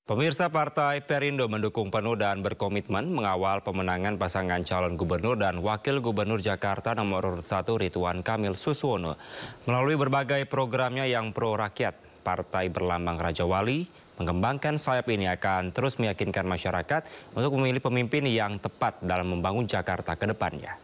Pemirsa, Partai Perindo mendukung penuh dan berkomitmen mengawal pemenangan pasangan calon gubernur dan wakil gubernur Jakarta nomor urut 1 Ridwan Kamil Suswono. Melalui berbagai programnya yang pro rakyat, Partai berlambang Raja Wali mengembangkan sayap ini akan terus meyakinkan masyarakat untuk memilih pemimpin yang tepat dalam membangun Jakarta ke depannya.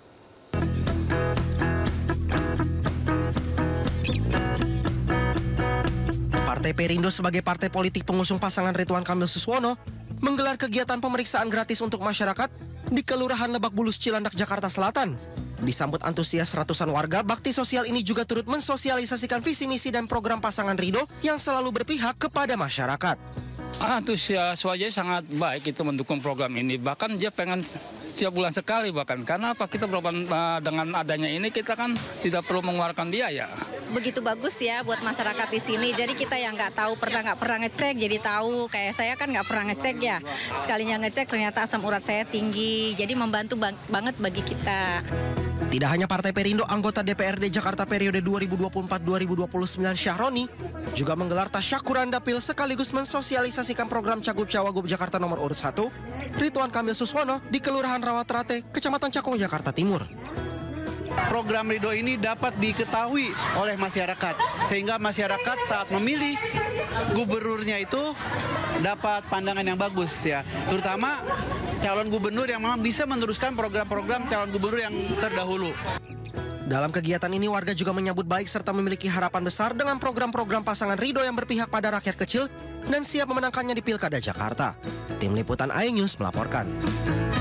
Partai Perindo sebagai partai politik pengusung pasangan Ridwan Kamil Suswono menggelar kegiatan pemeriksaan gratis untuk masyarakat di Kelurahan Lebak Bulus, Cilandak, Jakarta Selatan. Disambut antusias ratusan warga, bakti sosial ini juga turut mensosialisasikan visi misi dan program pasangan Ridho yang selalu berpihak kepada masyarakat. Antusias wajah sangat baik itu mendukung program ini, bahkan dia pengen setiap bulan sekali bahkan. Karena apa, kita dengan adanya ini kita kan tidak perlu mengeluarkan biaya. Begitu bagus ya buat masyarakat di sini. Jadi kita yang nggak pernah ngecek jadi tahu. Kayak saya kan nggak pernah ngecek ya. Sekalinya ngecek ternyata asam urat saya tinggi. Jadi membantu banget bagi kita. Tidak hanya Partai Perindo, anggota DPRD Jakarta periode 2024-2029 Syahroni juga menggelar tasyakuran dapil sekaligus mensosialisasikan program Cagup Cawagup Jakarta nomor urut 1 Ridwan Kamil Suswono di Kelurahan Rawatrate, Kecamatan Cakung, Jakarta Timur. Program Ridho ini dapat diketahui oleh masyarakat, sehingga masyarakat saat memilih gubernurnya itu dapat pandangan yang bagus ya, terutama calon gubernur yang memang bisa meneruskan program-program calon gubernur yang terdahulu. Dalam kegiatan ini warga juga menyambut baik serta memiliki harapan besar dengan program-program pasangan Ridho yang berpihak pada rakyat kecil dan siap memenangkannya di Pilkada Jakarta. Tim Liputan iNews melaporkan.